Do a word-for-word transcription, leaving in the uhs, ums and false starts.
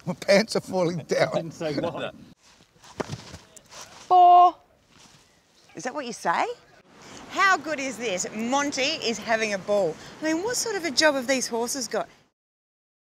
My pants are falling down. Didn't say what. Four. Is that what you say? How good is this? Monty is having a ball. I mean, what sort of a job have these horses got?